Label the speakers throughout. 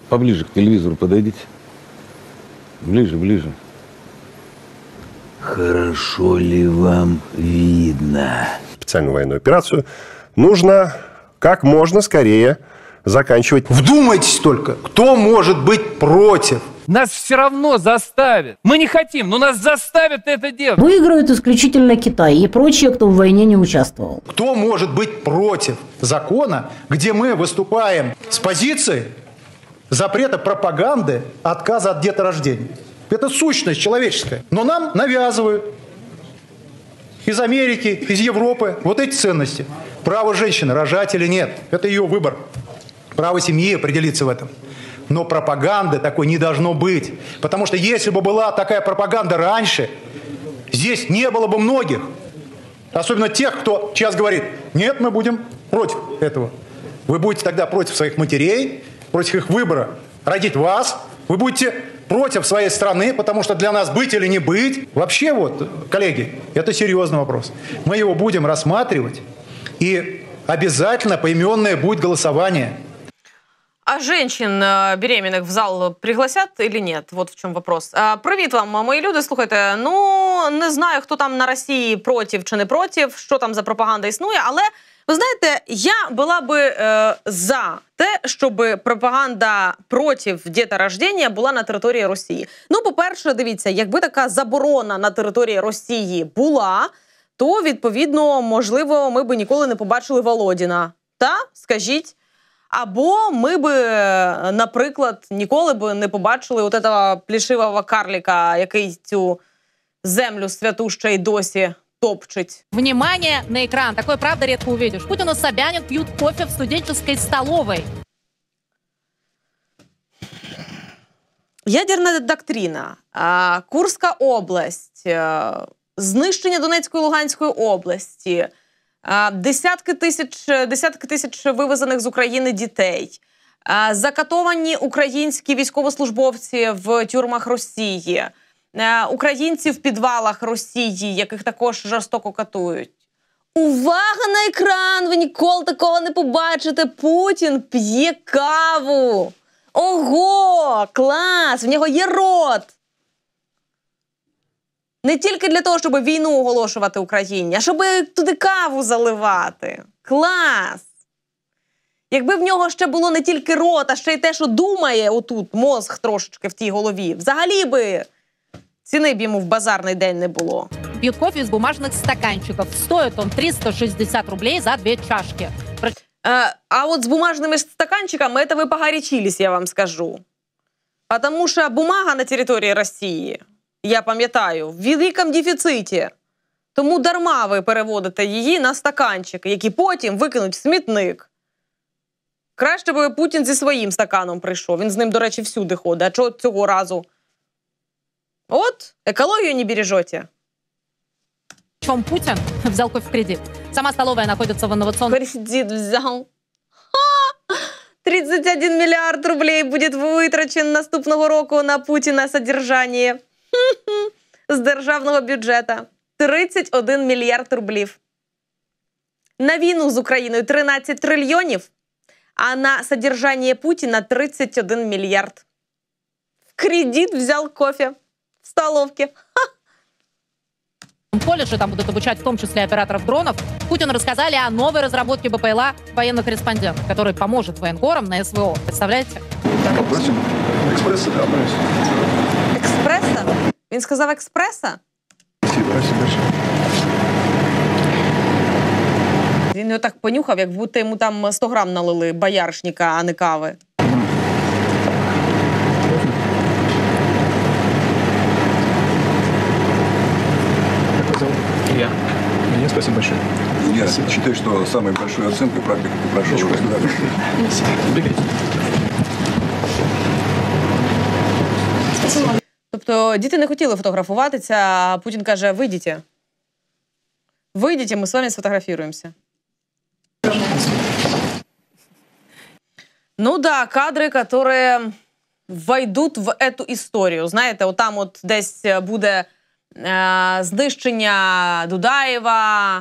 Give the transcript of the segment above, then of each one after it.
Speaker 1: Поближе к телевизору подойдите. Ближе, ближе. Хорошо ли вам видно?
Speaker 2: Специальную военную операцию нужно как можно скорее заканчивать.
Speaker 3: Вдумайтесь только, кто может быть против?
Speaker 4: Нас все равно заставят. Мы не хотим, но нас заставят это делать.
Speaker 5: Выигрывает исключительно Китай и прочие, кто в войне не участвовал.
Speaker 3: Кто может быть против закона, где мы выступаем с позиции запрета пропаганды, отказа от деторождения? Это сущность человеческая. Но нам навязывают из Америки, из Европы вот эти ценности. Право женщины рожать или нет – это ее выбор. Право семьи определиться в этом. Но пропаганды такой не должно быть. Потому что если бы была такая пропаганда раньше, здесь не было бы многих. Особенно тех, кто сейчас говорит, нет, мы будем против этого. Вы будете тогда против своих матерей, против их выбора родить вас. Вы будете против своей страны, потому что для нас быть или не быть. Вообще вот, коллеги, это серьезный вопрос. Мы его будем рассматривать. И обязательно поименное будет голосование.
Speaker 6: А женщин беременных в зал пригласят или нет? Вот в чому вопрос. Привіт вам, мої люди. Слухайте, ну, не знаю, хто там на Росії проти чи не проти, що там за пропаганда існує, але, ви знаєте, я була би за те, щоб пропаганда проти діторождення була на території Росії. Ну, по-перше, дивіться, якби така заборона на території Росії була, то, відповідно, можливо, ми б ніколи не побачили Володіна. Та? Скажіть. Або ми би, наприклад, ніколи б не побачили от этого плішивого карлика, який цю землю святу ще й досі топчить.
Speaker 7: Внимание на экран. Такое, правда, редко увидишь. Путин и Собянин пьют кофе в студенческой столовой.
Speaker 6: Ядерна доктрина, Курська область, знищення Донецької і Луганської області, десятки тисяч вивезених з України дітей, закатовані українські військовослужбовці в тюрмах Росії, українці в підвалах Росії, яких також жорстоко катують. Увага на екран! Ви ніколи такого не побачите! Путін п'є каву! Ого! Клас! В нього є рот! Не тільки для того, щоб війну оголошувати Україні, а щоб туди каву заливати. Клас! Якби в нього ще було не тільки рот, а ще й те, що думає отут, мозг трошечки в тій голові, взагалі би ціни б йому в базарний день не було.
Speaker 7: Пьют кофе из бумажных стаканчиков. Стоит он 360 рублей за 2 чашки.
Speaker 6: А вот с бумажными стаканчиками это вы погорячились, я вам скажу. Потому что бумага на территории России, я пам'ятаю, в великому дефіциті. Тому дарма ви переводите її на стаканчики, які потім викинуть в смітник. Краще би Путін зі своїм стаканом прийшов. Він з ним, до речі, всюди ходить. А чого цього разу? От, екологію не бережете.
Speaker 7: Чем Путин взял кофе в кредит. Сама столовая находится в инновационном...
Speaker 6: Кредит взял. Ха! 31 миллиард рублей будет витрачен наступного року на Путіна содержання. З державного бюджету. 31 мільярд рублів. На війну з Україною 13 трильйонів, а на содержание Путина 31 миллиард. В кредит взял кофе в столовке.
Speaker 7: Колледжи там будут обучать в том числе операторов дронов. Путину рассказали о новой разработке БПЛА «Военный корреспондент», который поможет военкорам на СВО. Представляете?
Speaker 3: Экспресса, да,
Speaker 6: Експреса? Він сказав експреса? Він його так понюхав, як будто йому там 100 грам налили бояришника, а не кави.
Speaker 8: Илья, мне спасибо большое.
Speaker 9: Я считаю, что самой большой оценкой практику ты прошел.
Speaker 6: Тобто діти не хотіли фотографуватися, а Путін каже, вийдіть. Вийдіть, ми з вами сфотографіруємося. Ну да, кадри, які войдуть в эту історію. Знаєте, отам от десь буде знищення Дудаєва,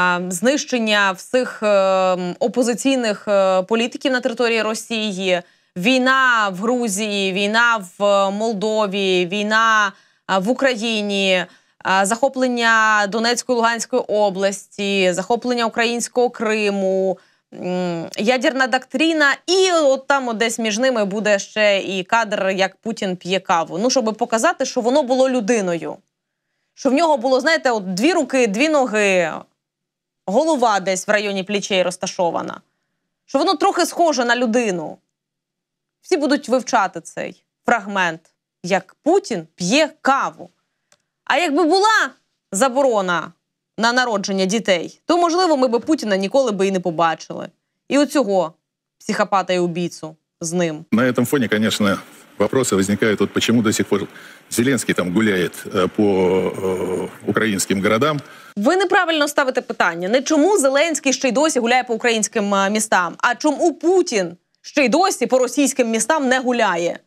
Speaker 6: знищення всіх опозиційних політиків на території Росії, війна в Грузії, війна в Молдові, війна в Україні, захоплення Донецької, Луганської області, захоплення українського Криму, ядерна доктрина, і от там от десь між ними буде ще і кадр, як Путін п'є каву. Ну, щоб показати, що воно було людиною. Що в нього було, знаєте, от 2 руки, 2 ноги, голова десь в районі плечей розташована. Що воно трохи схоже на людину. Всі будуть вивчати цей фрагмент, як Путін п'є каву. А якби була заборона на народження дітей, то, можливо, ми би Путіна ніколи би і не побачили. І оцього психопата і убійцу з ним.
Speaker 10: На этом фоне, конечно, вопросы возникают, вот почему до сих пор Зеленский там гуляет по украинским городам.
Speaker 6: Ви неправильно ставите питання. Не чому Зеленський ще й досі гуляє по українським містам, а чому Путін ще й досі по російським містам не гуляє.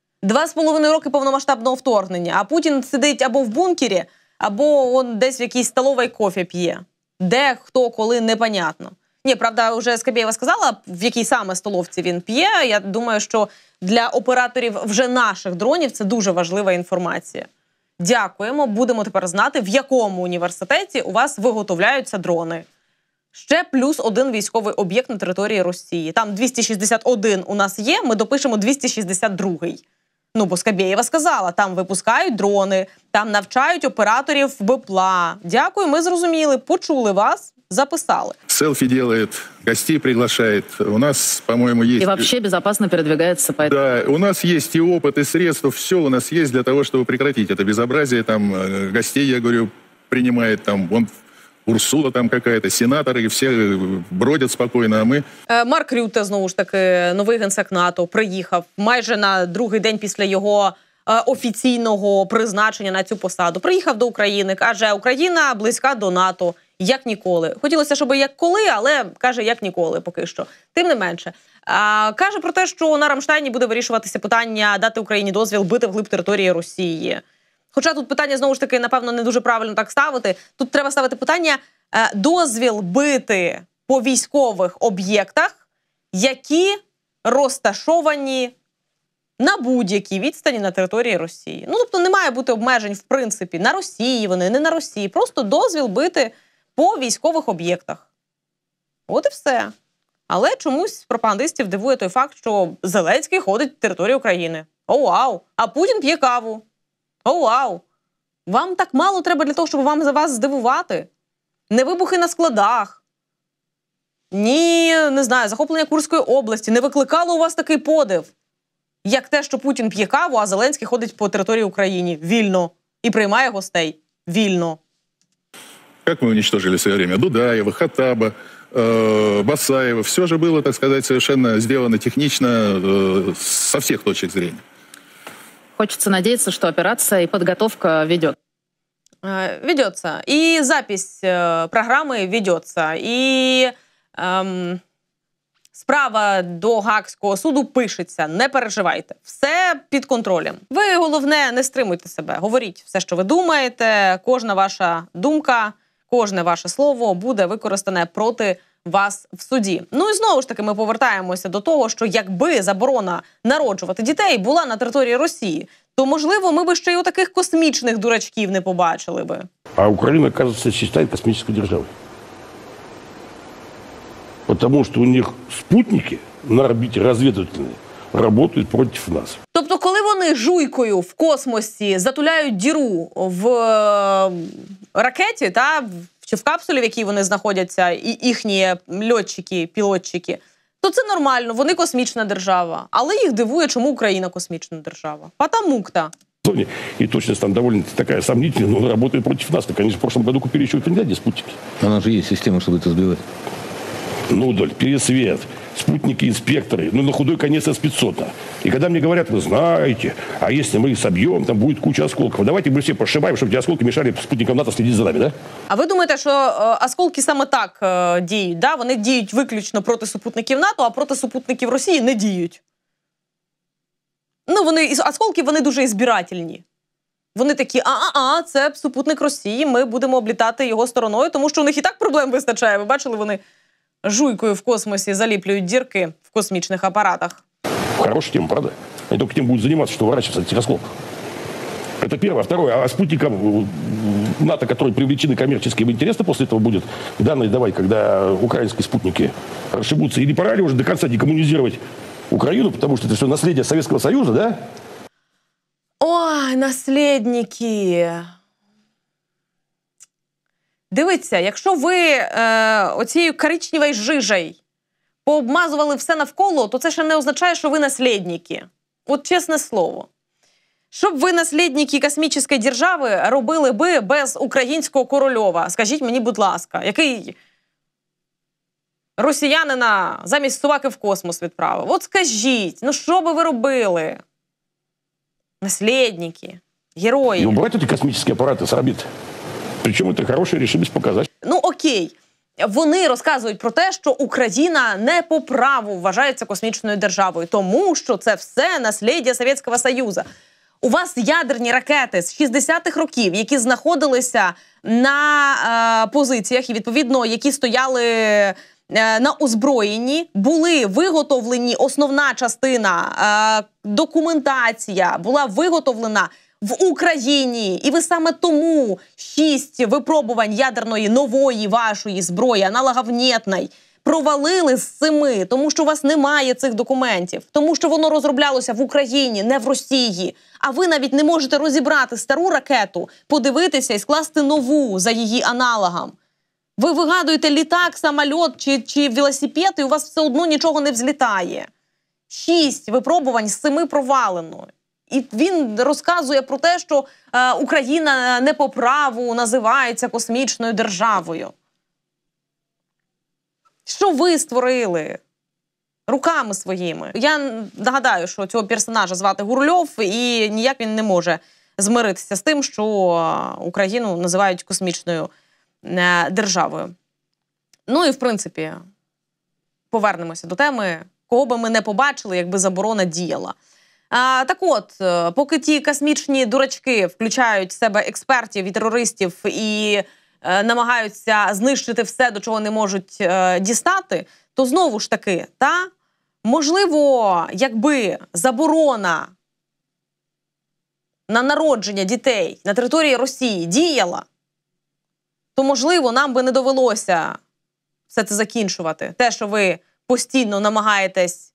Speaker 6: 2,5 роки повномасштабного вторгнення, а Путін сидить або в бункері, або он десь в якійсь столовій кофе п'є. Де, хто, коли, непонятно. Ні, правда, вже Скабєєва сказала, в якій саме столовці він п'є. Я думаю, що для операторів вже наших дронів це дуже важлива інформація. Дякуємо, будемо тепер знати, в якому університеті у вас виготовляються дрони. Ще плюс 1 військовий об'єкт на території Росії. Там 261 у нас є, ми допишемо 262-й. Ну, бо Скабєєва сказала, там випускають дрони, там навчають операторів БПЛА. Дякую, ми зрозуміли, почули вас, записали.
Speaker 10: Селфи делает, гостей приглашает. У нас, по-моему, есть...
Speaker 11: И вообще безопасно передвигается по этому.
Speaker 10: Да, у нас есть и опыт, и средства, все у нас есть для того, чтобы прекратить это безобразие. Там гостей, я говорю, принимает, там, вон, Урсула там какая-то, сенаторы, все бродять спокійно, а ми...
Speaker 6: Марк Рютте, знову ж таки, новий генсек НАТО, приїхав майже на другий день після його офіційного призначення на цю посаду. Приїхав до України, каже, Україна близька до НАТО, як ніколи. Хотілося, щоб як коли, але каже, як ніколи поки що. Тим не менше. Каже про те, що на Рамштайні буде вирішуватися питання дати Україні дозвіл бити вглиб території Росії. Хоча тут питання, знову ж таки, напевно, не дуже правильно так ставити. Тут треба ставити питання дозвіл бити по військових об'єктах, які розташовані на будь-якій відстані на території Росії. Ну, тобто не має бути обмежень, в принципі, на Росії вони, не на Росії. Просто дозвіл бити по військових об'єктах. От і все. Але чомусь пропагандистів дивує той факт, що Зеленський ходить на територію України. О, вау! А Путін п'є каву. О, вау! Вам так мало треба для того, щоб вас здивувати? Не вибухи на складах, ні, не знаю, захоплення Курської області не викликало у вас такий подив, як те, що Путін п'є каву, а Зеленський ходить по території України вільно і приймає гостей вільно.
Speaker 10: Как мы уничтожили в свое время Дудаева, Хаттаба, Басаева. Все же было, так сказать, совершенно сделано технично со всех точек зрения.
Speaker 11: Хочется надеяться, что операция и подготовка ведет.
Speaker 6: Ведется. И запись программы ведется. І справа до Гаазького суду пишеться. Не переживайте. Все під контролем. Ви, головне, не стримуйте себе. Говоріть все, що ви думаєте. Кожна ваша думка, кожне ваше слово буде використане проти вас в суді. Ну і знову ж таки ми повертаємося до того, що якби заборона народжувати дітей була на території Росії, то, можливо, ми би ще й у таких космічних дурачків не побачили би.
Speaker 1: А Украина, кажется, считает космической державой. Потому что у них спутники на орбите разведывательные работают против нас.
Speaker 6: Тобто, коли вони жуйкою в космосі затуляють діру в ракеті, чи в капсулі, в якій вони знаходяться, і їхні льотчики, пілотчики, то це нормально, вони космічна держава. Але їх дивує, чому Україна космічна держава. Потому-то.
Speaker 1: И точность там довольно такая сомнительная, но работает против нас. Так они же в прошлом году купили еще в Финляндии спутники.
Speaker 12: У нас же есть система, чтобы это сбивать.
Speaker 1: Ну, Доль, пересвет, спутники-инспекторы, ну, на худой конец С-500. И когда мне говорят, вы знаете, а если мы их собьем, там будет куча осколков. Давайте мы все пошибаем, чтобы эти осколки мешали спутникам НАТО следить за нами, да?
Speaker 6: А ви думаєте, що осколки саме так діють, да? Вони діють виключно проти супутників НАТО, а проти супутників Росії не діють? Ну, осколки, вони дуже ізбирательні. Вони такі, це супутник Росії, ми будемо облітати його стороною, тому що у них і так проблем вистачає. Ви бачили, вони жуйкою в космосі заліплюють дірки в космічних апаратах.
Speaker 1: Хорошая тема, правда? Они только тем будут заниматься, что ворачиваться телескоп. Это первое. Второе. А спутникам НАТО, которые привлечены коммерчески, интересно после этого будет данные давать, когда украинские спутники расшибутся? Или пора ли уже до конца декоммунизировать Украину, потому что это все наследие Советского Союза, да?
Speaker 6: Ой, наслідники. Дивіться, якщо ви оцією коричневою жижею пообмазували все навколо, то це ще не означає, що ви наслідники. От чесне слово. Що б ви, наслідники космічної держави, робили би без українського Корольова? Скажіть мені, будь ласка, який росіянина замість собаки в космос відправив? От скажіть, ну що би ви робили? Наслідники, герої.
Speaker 1: И убрать эти космические аппараты с орбиты. Причем это хорошая решимость показать.
Speaker 6: Ну окей, вони розказують про те, що Україна не по праву вважається космічною державою, тому що це все наслідя Совєтського Союзу. У вас ядерні ракети з 60-х років, які знаходилися на позиціях і, відповідно, які стояли на озброєнні, були виготовлені, основна частина, документація була виготовлена в Україні. І ви саме тому 6 випробувань ядерної нової вашої зброї, аналоговнєтної, провалили з 7, тому що у вас немає цих документів. Тому що воно розроблялося в Україні, не в Росії. А ви навіть не можете розібрати стару ракету, подивитися і скласти нову за її аналогом. Ви вигадуєте літак, самоліт чи велосипед, і у вас все одно нічого не взлітає. 6 випробувань з 7 провалено. І він розказує про те, що Україна не по праву називається космічною державою. Що ви створили руками своїми? Я нагадаю, що цього персонажа звати Гурльов, і ніяк він не може змиритися з тим, що Україну називають космічною державою. Ну і, в принципі, повернемося до теми, кого би ми не побачили, якби заборона діяла. Так от, поки ті космічні дурачки включають в себе експертів і терористів і намагаються знищити все, до чого не можуть дістати, то знову ж таки, можливо, якби заборона на народження дітей на території Росії діяла, то, можливо, нам би не довелося все це закінчувати. Те, що ви постійно намагаєтесь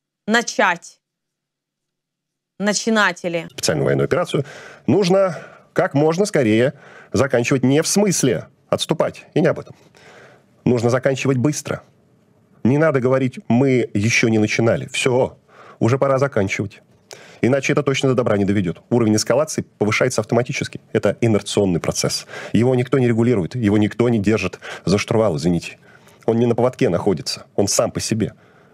Speaker 6: начинатели.
Speaker 2: Специальную военную операцию нужно как можно скорее заканчивать не в смысле отступать, и не об этом. Нужно заканчивать быстро. Не надо говорить, мы еще не начинали. Все, уже пора заканчивать. Иначе это точно до добра не доведет. Уровень эскалации повышается автоматически. Это инерционный процесс. Его никто не регулирует, его никто не держит за штурвал, извините. Он не на поводке находится, он сам по себе.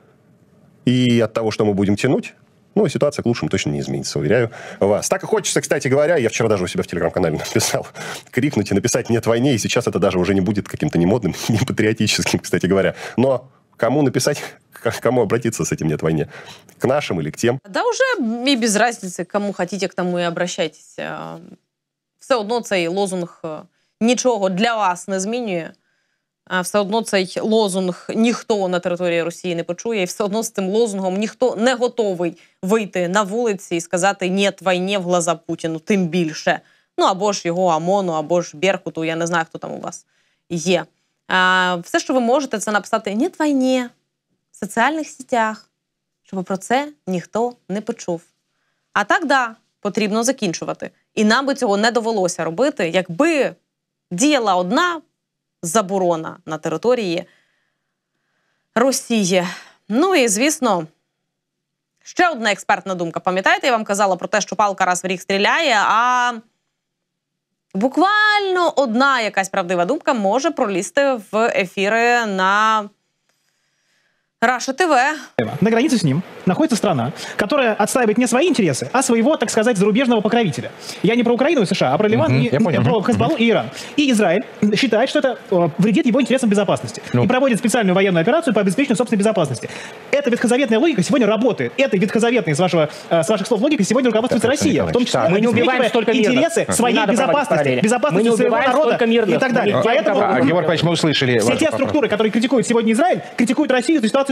Speaker 2: И от того, что мы будем тянуть, ну, ситуация к лучшему точно не изменится, уверяю вас. Так и хочется, кстати говоря, я вчера даже у себя в телеграм-канале написал, крикнуть и написать «нет войне», и сейчас это даже уже не будет каким-то не модным, не патриотическим, кстати говоря. Но кому написать, к кому обратиться с этим «нет войне»? К нашим или к тем?
Speaker 6: Да уже и без разницы, кому хотите, к тому и обращайтесь. Все одно цей лозунг нічого для вас не змінює. Все одно цей лозунг ніхто на території Росії не почує, і все одно з цим лозунгом ніхто не готовий вийти на вулиці і сказати «нет війні» в глаза Путіну, тим більше. Ну, або ж його ОМОНу, або ж Беркуту, я не знаю, хто там у вас є. Все, що ви можете, це написати «нет війні» в соціальних сетях, щоб про це ніхто не почув. А так, да, потрібно закінчувати. І нам би цього не довелося робити, якби діяла одна заборона на території Росії. Ну і, звісно, ще одна експертна думка. Пам'ятаєте, я вам казала про те, що палка раз в рік стріляє, а буквально одна якась правдива думка може пролізти в ефіри на Раша ТВ.
Speaker 8: На границе с ним находится страна, которая отстаивает не свои интересы, а своего, так сказать, зарубежного покровителя. Я не про Украину и США, а про Ливан, про Хезболлу и Иран. И Израиль считает, что это вредит его интересам безопасности. И проводит специальную военную операцию по обеспечению собственной безопасности. Эта ветхозаветная логика сегодня работает. Этой ветхозаветной, с ваших слов, логикой сегодня руководствуется Россия. В том числе
Speaker 13: мы не убиваем столько
Speaker 8: интересы своей безопасности, безопасности своего народа и так далее. Поэтому
Speaker 13: Георгий Павлович, мы услышали.
Speaker 8: Все те структуры, которые критикуют сегодня Израиль, критикуют Россию за ситуацию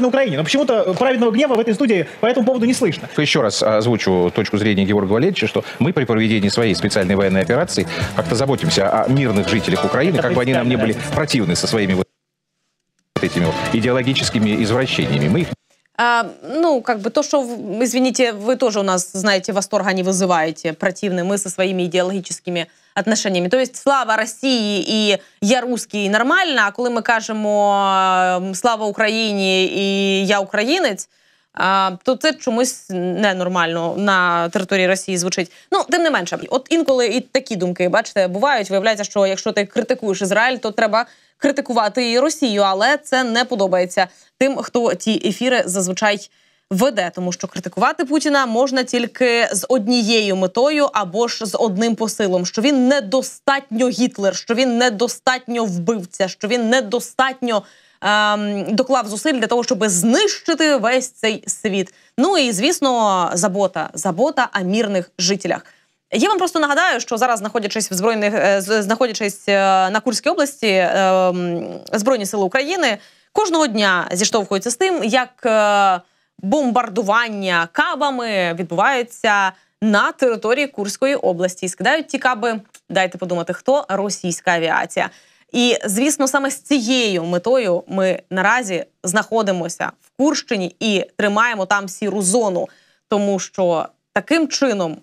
Speaker 8: на Украине. Но почему-то праведного гнева в этой студии по этому поводу не слышно.
Speaker 13: Еще раз озвучу точку зрения Георгия Валерьевича, что мы при проведении своей специальной военной операции как-то заботимся о мирных жителях Украины, как бы они нам не были противны со своими вот этими вот идеологическими извращениями. Мы их...
Speaker 6: Ну, как бы то, что, извините, вы тоже у нас, знаете, восторга не вызываете, противны мы со своими идеологическими отношениями. То есть слава Росії і я русський нормально, а коли ми кажемо слава Україні і я українець, то це чомусь ненормально на території Росії звучить. Ну, тим не менше, от інколи і такі думки, бачите, бувають. Виявляється, що якщо ти критикуєш Ізраїль, то треба критикувати і Росію, але це не подобається тим, хто ті ефіри зазвичай веде, тому що критикувати Путіна можна тільки з однією метою або ж з одним посилом, що він недостатньо Гітлер, що він недостатньо вбивця, що він недостатньо доклав зусиль для того, щоб знищити весь цей світ. Ну і, звісно, забота о мирних жителях. Я вам просто нагадаю, що зараз, знаходячись на Курській області, Збройні сили України кожного дня зіштовхуються з тим, як бомбардування кабами відбуваються на території Курської області. І скидають ті каби, дайте подумати, хто? Російська авіація. І, звісно, саме з цією метою ми наразі знаходимося в Курщині і тримаємо там сіру зону. Тому що таким чином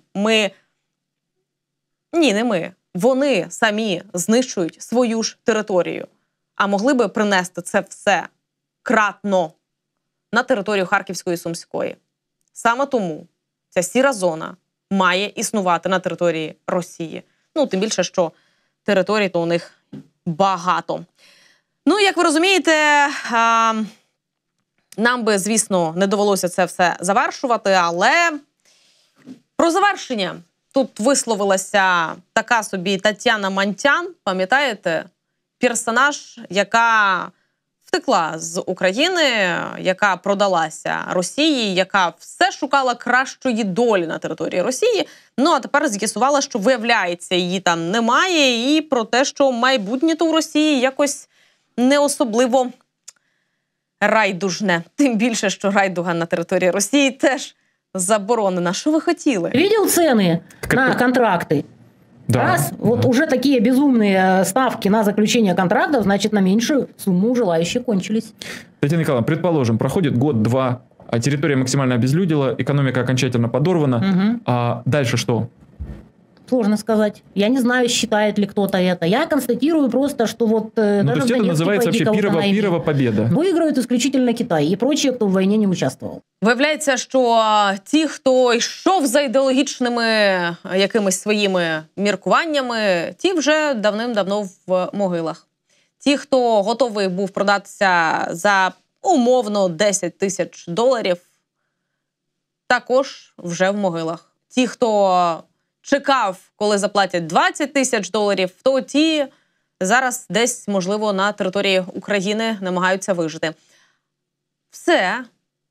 Speaker 6: вони самі знищують свою ж територію. А могли би принести це все кратно на територію Харківської і Сумської. Саме тому ця сіра зона має існувати на території Росії. Ну, тим більше, що територій то у них багато. Ну, як ви розумієте, нам би, звісно, не довелося це все завершувати, але про завершення тут висловилася така собі Тетяна Мантян, пам'ятаєте? Персонаж, яка втекла з України, яка продалася Росії, яка все шукала кращої долі на території Росії. Ну, а тепер з'ясувала, що, виявляється, її там немає, і про те, що майбутнє то в Росії якось не особливо райдужне. Тим більше, що райдуга на території Росії теж заборонена. Що ви хотіли?
Speaker 5: Видел цены на контракты? Да. Раз, вот уже такие безумные ставки на заключение контрактов, значит, на меньшую сумму желающие кончились.
Speaker 14: Татьяна Николаевна, предположим, проходит год-два, а территория максимально обезлюдила, экономика окончательно подорвана. А дальше что?
Speaker 5: Сложно сказать. Я не знаю, считает ли кто-то это. Я констатирую просто, что вот...
Speaker 14: Ну, то есть это называется вообще пирова победа.
Speaker 5: Выигрывает исключительно Китай и прочие, кто в войне не участвовал.
Speaker 6: Виявляється, що ті, хто йшов за ідеологічними якимись своїми міркуваннями, ті вже давним-давно в могилах. Ті, хто готовий був продатися за умовно $10 000, також вже в могилах. Ті, хто чекав, коли заплатять $20 000, то ті зараз десь, можливо, на території України намагаються вижити. Все.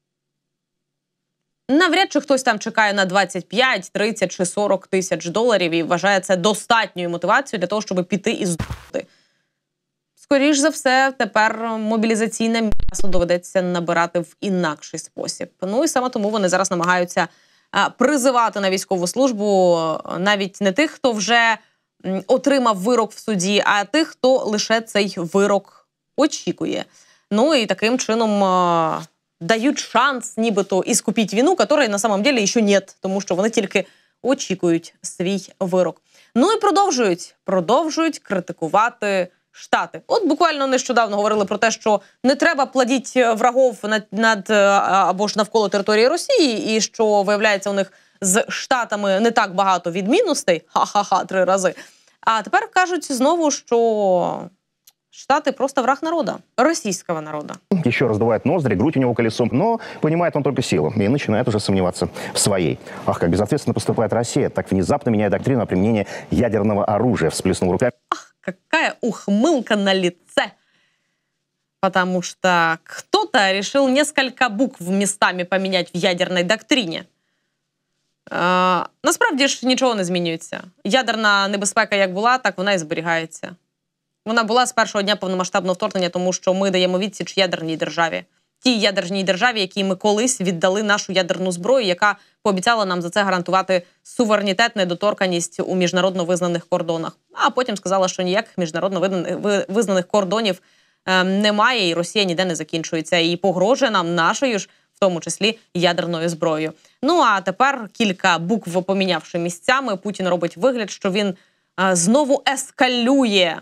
Speaker 6: Навряд чи хтось там чекає на 25, 30 чи 40 тисяч доларів і вважає це достатньою мотивацією для того, щоб піти і здохнути. Скоріш за все, тепер мобілізаційне м'ясо доведеться набирати в інакший спосіб. Ну і саме тому вони зараз намагаються призивати на військову службу навіть не тих, хто вже отримав вирок в суді, а тих, хто лише цей вирок очікує. Ну і таким чином дають шанс нібито іскупити вину, якої на самом деле ще нет, тому що вони тільки очікують свій вирок. Ну і продовжують критикувати Штати. От буквально нещодавно говорили про те, що не треба плодити врагов над або ж навколо території Росії, і що, виявляється, у них з Штатами не так багато відмінностей, 3 рази. А тепер кажуть знову, що Штаты просто враг народа, российского народа.
Speaker 15: Еще раздувает ноздри, грудь у него колесом, но понимает он только силу и начинает уже сомневаться в своей. Ах, как безответственно поступает Россия, так внезапно меняя доктрину о применении ядерного оружия, всплеснув руками.
Speaker 6: Ах, какая ухмылка на лице! Потому что кто-то решил несколько букв местами поменять в ядерной доктрині. Насправді ж нічого не змінюється. Ядерна небезпека як була, так вона і зберігається. Вона була з першого дня повномасштабного вторгнення, тому що ми даємо відсіч ядерній державі. тій ядерній державі, якій ми колись віддали нашу ядерну зброю, яка пообіцяла нам за це гарантувати суверенітет, недоторканність у міжнародно визнаних кордонах. А потім сказала, що ніяких міжнародно визнаних кордонів немає, і Росія ніде не закінчується. І погрожує нам нашою ж, в тому числі, ядерною зброєю. Ну, а тепер, кілька букв помінявши місцями, Путін робить вигляд, що він знову ескалює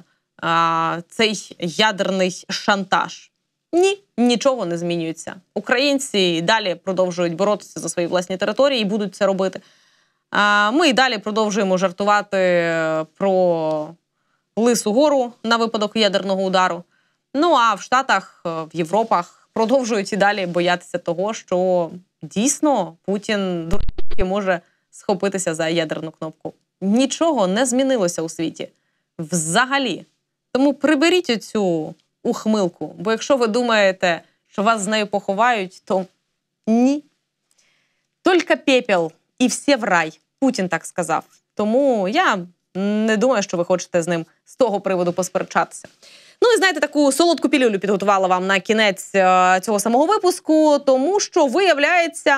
Speaker 6: цей ядерний шантаж. Ні, нічого не змінюється. Українці далі продовжують боротися за свої власні території і будуть це робити. Ми і далі продовжуємо жартувати про Лису гору на випадок ядерного удару. Ну, а в Штатах, в Європах продовжують і далі боятися того, що дійсно Путін може схопитися за ядерну кнопку. Нічого не змінилося у світі. Взагалі. Тому приберіть оцю ухмилку, бо якщо ви думаєте, що вас з нею поховають, то ні. Тільки пепел і всі в рай. Путін так сказав. Тому я не думаю, що ви хочете з ним з того приводу посперечатися. Ну і знаєте, таку солодку пілюлю підготувала вам на кінець цього самого випуску, тому що, виявляється,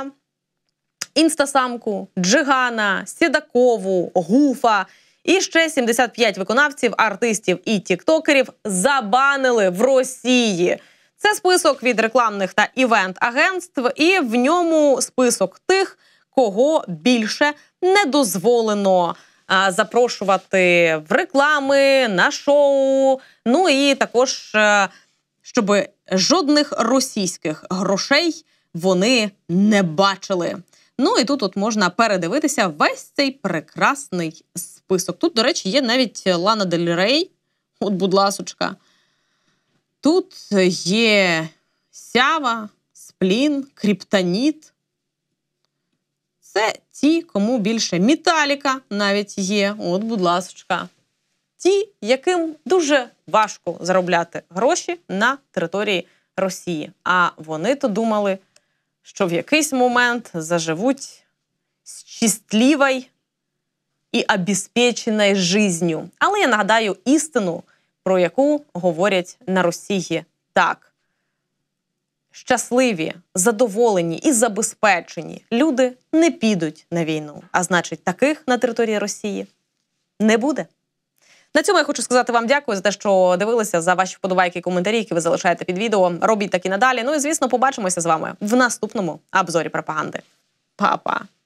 Speaker 6: інстасамку, Джигана, Седакову, Гуфа і ще 75 виконавців, артистів і тіктокерів забанили в Росії. Це список від рекламних та івент-агентств, і в ньому список тих, кого більше не дозволено запрошувати в реклами, на шоу, ну і також, щоб жодних російських грошей вони не бачили. Ну і тут можна передивитися весь цей прекрасний список. Тут, до речі, є навіть Лана Дель Рей, от будь ласочка. Тут є Сява, Сплін, Криптоніт. Це ті, кому більше. Металіка навіть є, от будь ласочка. Ті, яким дуже важко заробляти гроші на території Росії. А вони-то думали, що в якийсь момент заживуть з щасливою і обезпеченою життю. Але я нагадаю істину, про яку говорять на Росії так. Щасливі, задоволені і забезпечені люди не підуть на війну. А значить, таких на території Росії не буде. На цьому я хочу сказати вам дякую за те, що дивилися, за ваші вподобайки і коментарі, які ви залишаєте під відео. Робіть так і надалі. Ну і, звісно, побачимося з вами в наступному обзорі пропаганди. Па-па!